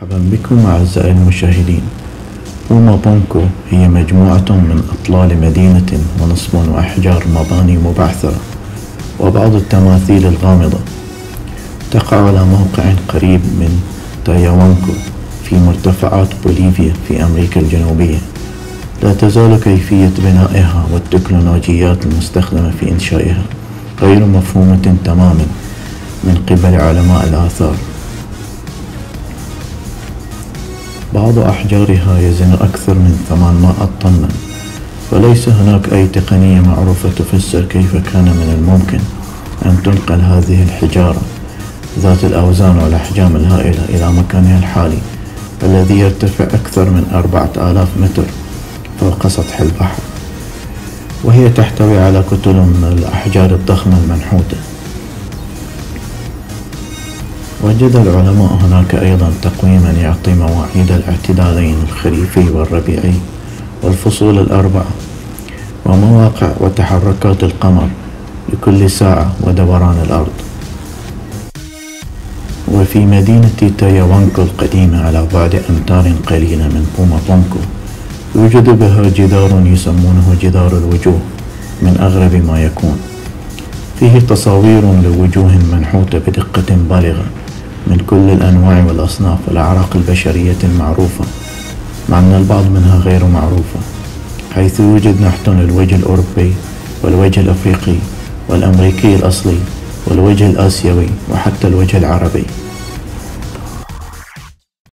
مرحبا بكم أعزائي المشاهدين. بوما بونكو هي مجموعة من أطلال مدينة ونصب وأحجار مباني مبعثرة وبعض التماثيل الغامضة. تقع على موقع قريب من تايوانكو في مرتفعات بوليفيا في أمريكا الجنوبية. لا تزال كيفية بنائها والتكنولوجيات المستخدمة في إنشائها غير مفهومة تماما من قبل علماء الآثار. بعض أحجارها يزن أكثر من 800 طنا، وليس هناك أي تقنية معروفة تفسر كيف كان من الممكن أن تنقل هذه الحجارة ذات الأوزان والأحجام الهائلة إلى مكانها الحالي الذي يرتفع أكثر من 4000 متر فوق سطح البحر، وهي تحتوي على كتل من الأحجار الضخمة المنحوتة. وجد العلماء هناك أيضا تقويما يعطي مواعيد الاعتدالين الخريفي والربيعي والفصول الأربعة، ومواقع وتحركات القمر لكل ساعة ودوران الأرض. وفي مدينة تايوانكو القديمة على بعد أمتار قليلة من بوما بونكو يوجد بها جدار يسمونه جدار الوجوه من أغرب ما يكون. فيه تصاوير لوجوه منحوتة بدقة بالغة من كل الأنواع والأصناف والأعراق البشرية المعروفة، مع أن البعض منها غير معروفة، حيث يوجد نحت للوجه الأوروبي والوجه الأفريقي والأمريكي الأصلي والوجه الآسيوي وحتى الوجه العربي.